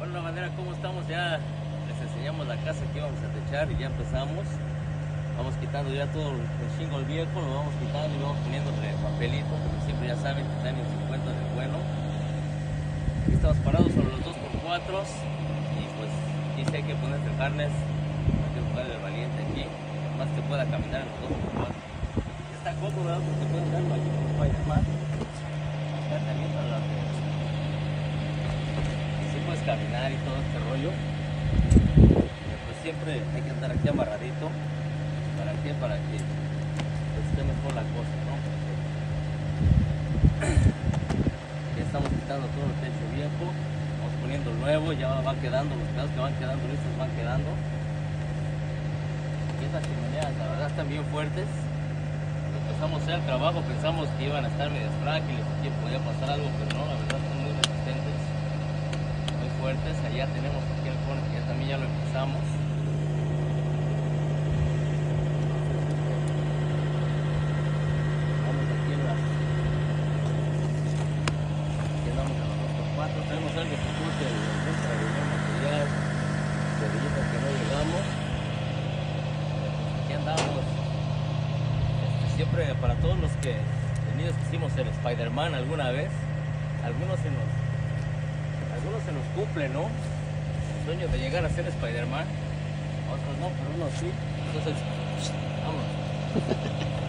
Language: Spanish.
Bueno, bandera, ¿cómo estamos? Ya les enseñamos la casa que íbamos a techar y ya empezamos. Vamos quitando ya todo el shingle viejo, lo vamos quitando y vamos poniéndole papelito, porque siempre ya saben que están en 50 de bueno. Aquí estamos parados sobre los 2x4 y pues aquí sí hay que ponerse harness, hay que buscar el valiente aquí, más que pueda caminar en los 2x4. Está cómodo, ¿verdad? Porque pueden darlo aquí con Spider-Man. Acá también para las de... puedes caminar y todo este rollo, pero pues siempre hay que andar aquí amarradito. ¿Para qué? Para que pues, esté mejor la cosa, ¿no? Ya estamos quitando todo el techo viejo, vamos poniendo el nuevo, ya va quedando, los pedazos que van quedando listos van quedando. Y estas chimeneas la verdad están bien fuertes. Cuando empezamos a hacer el trabajo pensamos que iban a estar medio frágiles, que podía pasar algo, pero no, la verdad están muy resistentes, fuertes. Allá tenemos aquí el horno que ya también ya lo empezamos. Vamos aquí en las... Aquí andamos a los 2x4. Tenemos algo que surte el material, cerillitas que no llegamos. Aquí andamos. Siempre para todos los que venidos que hicimos el Spider-Man alguna vez, algunos se nos cumple, ¿no? El sueño de llegar a ser Spider-Man. Otros no, pero unos sí. Entonces, vamos.